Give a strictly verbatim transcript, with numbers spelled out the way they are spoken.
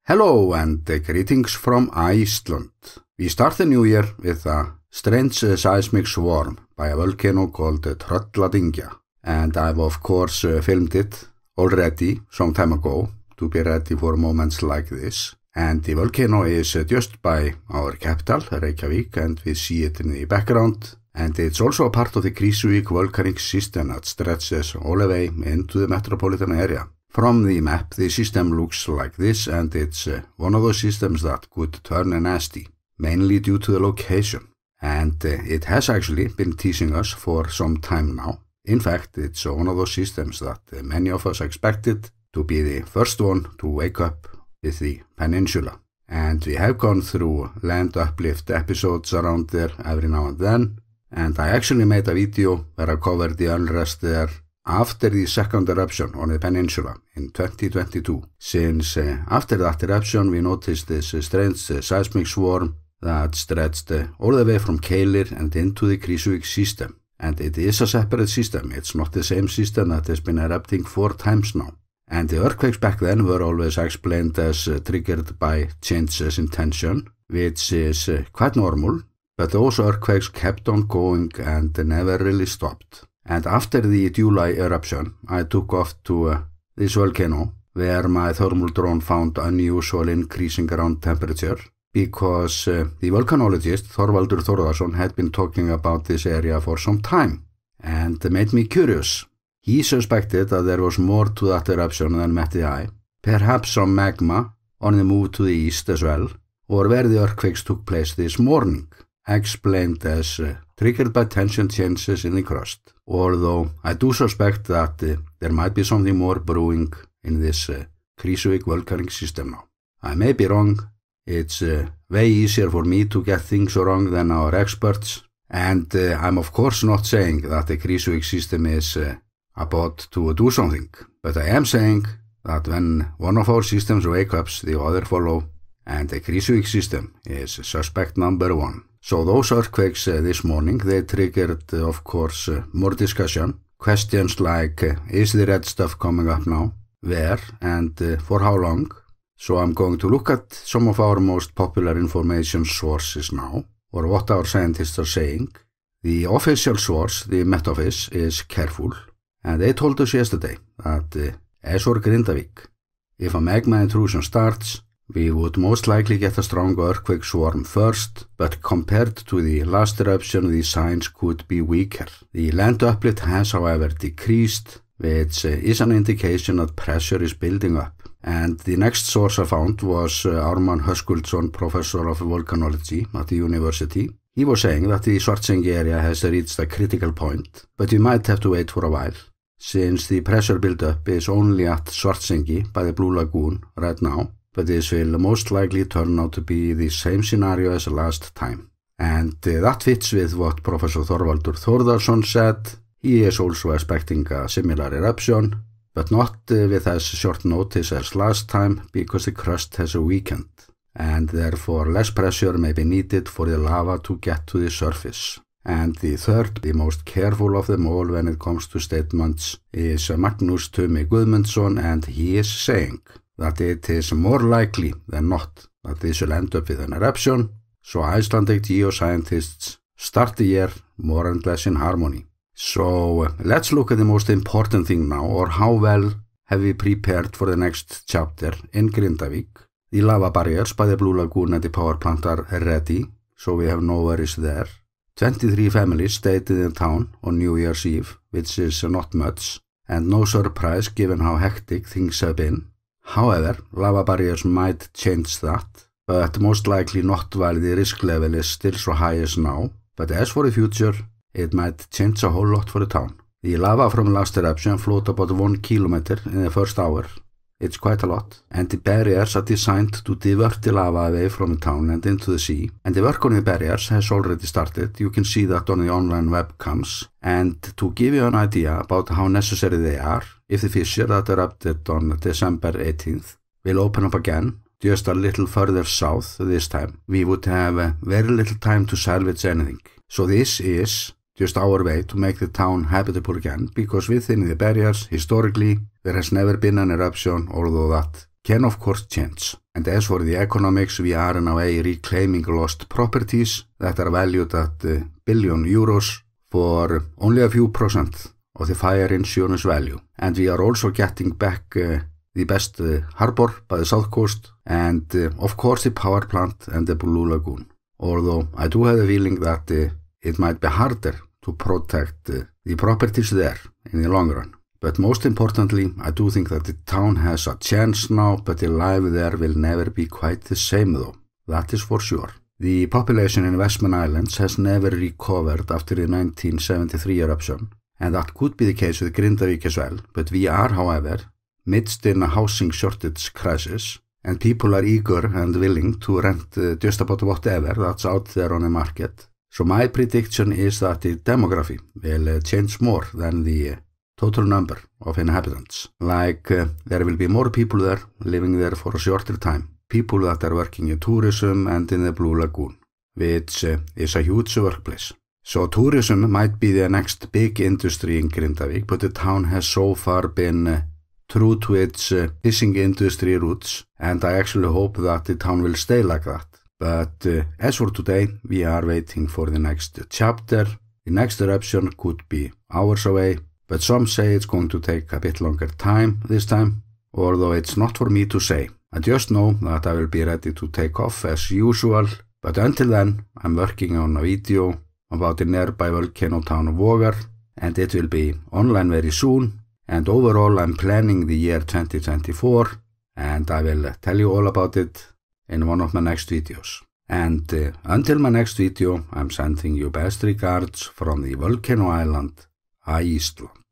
Hello and greetings from Iceland. We start the new year with a strange seismic swarm by a volcano called Trölladingja, and I've of course uh, filmed it already some time ago to be ready for moments like this. And the volcano is uh, just by our capital, Reykjavík, and we see it in the background. And it's also a part of the Krísuvík volcanic system that stretches all the way into the metropolitan area. From the map, the system looks like this, and it's uh, one of those systems that could turn nasty, mainly due to the location. And uh, it has actually been teasing us for some time now. In fact, it's uh, one of those systems that uh, many of us expected to be the first one to wake up with the peninsula. And we have gone through land uplift episodes around there every now and then. And I actually made a video where I covered the unrest there after the second eruption on the peninsula in twenty twenty-two. Since uh, after that eruption we noticed this uh, strange uh, seismic swarm that stretched uh, all the way from Keilir and into the Krísuvík system. And it is a separate system, it's not the same system that has been erupting four times now. And the earthquakes back then were always explained as uh, triggered by changes in tension, which is uh, quite normal, but those earthquakes kept on going and never really stopped. And after the July eruption, I took off to uh, this volcano, where my thermal drone found unusual increasing ground temperature, because uh, the volcanologist Þorvaldur Þórðarsson had been talking about this area for some time, and made me curious. He suspected that there was more to that eruption than met the eye, perhaps some magma on the move to the east as well, or where the earthquakes took place this morning, explained as uh, triggered by tension changes in the crust. Although I do suspect that uh, there might be something more brewing in this uh, Krísuvík volcanic system now. I may be wrong. It's uh, way easier for me to get things wrong than our experts. And uh, I'm of course not saying that the Krísuvík system is uh, about to do something. But I am saying that when one of our systems wakes up, the other follow. And the Krísuvík system is suspect number one. So those earthquakes uh, this morning, they triggered, uh, of course, uh, more discussion. Questions like, uh, is the red stuff coming up now? Where? And uh, for how long? So I'm going to look at some of our most popular information sources now, or what our scientists are saying. The official source, the Met Office, is careful. And they told us yesterday that, uh, as for Grindavik, if a magma intrusion starts, we would most likely get a strong earthquake swarm first, but compared to the last eruption, the signs could be weaker. The land uplift has, however, decreased, which uh, is an indication that pressure is building up. And the next source I found was uh, Ármann Höskuldsson, professor of volcanology at the university. He was saying that the Svartsengi area has reached a critical point, but we might have to wait for a while, since the pressure build-up is only at Svartsengi by the Blue Lagoon right now. But this will most likely turn out to be the same scenario as last time. And uh, that fits with what Professor Þorvaldur Þórðarsson said. He is also expecting a similar eruption, but not uh, with as short notice as last time, because the crust has weakened, and therefore less pressure may be needed for the lava to get to the surface. And the third, the most careful of them all when it comes to statements, is Magnús Tumi Guðmundsson, and he is saying that it is more likely than not that this will end up with an eruption, so Icelandic geoscientists start the year more and less in harmony. So uh, let's look at the most important thing now, or how well have we prepared for the next chapter in Grindavik. The lava barriers by the Blue Lagoon and the power plant are ready, so we have no worries there. twenty-three families stayed in the town on New Year's Eve, which is not much, and no surprise given how hectic things have been. However, lava barriers might change that, but most likely not while the risk level is still so high as now. But as for the future, it might change a whole lot for the town. The lava from last eruption flowed about one kilometer in the first hour. It's quite a lot. And the barriers are designed to divert the lava away from the town and into the sea. And the work on the barriers has already started. You can see that on the online webcams. And to give you an idea about how necessary they are, if the fissure that erupted on December eighteenth will open up again, just a little further south this time, we would have uh, very little time to salvage anything. So this is just our way to make the town habitable again, because within the barriers, historically, there has never been an eruption, although that can of course change. And as for the economics, we are in a way reclaiming lost properties that are valued at uh, billion euros for only a few percent of the fire insurance value. And we are also getting back uh, the best uh, harbor by the south coast and uh, of course the power plant and the Blue Lagoon. Although I do have a feeling that uh, it might be harder to protect uh, the properties there in the long run. But most importantly, I do think that the town has a chance now, but the life there will never be quite the same though. That is for sure. The population in Westman Islands has never recovered after the nineteen seventy-three eruption, and that could be the case with Grindavik as well. But we are, however, midst in a housing shortage crisis, and people are eager and willing to rent uh, just about whatever that's out there on the market. So my prediction is that the demography will uh, change more than the uh, total number of inhabitants. Like uh, there will be more people there living there for a shorter time. People that are working in tourism and in the Blue Lagoon, which uh, is a huge workplace. So tourism might be the next big industry in Grindavik, but the town has so far been uh, true to its uh, fishing industry roots, and I actually hope that the town will stay like that. But uh, as for today, we are waiting for the next chapter. The next eruption could be hours away, but some say it's going to take a bit longer time this time, although it's not for me to say. I just know that I will be ready to take off as usual, but until then, I'm working on a video about the nearby volcano town of Vogar, and it will be online very soon. And overall, I'm planning the year twenty twenty-four, and I will tell you all about it in one of my next videos. And uh, until my next video, I'm sending you best regards from the volcano island, Iceland.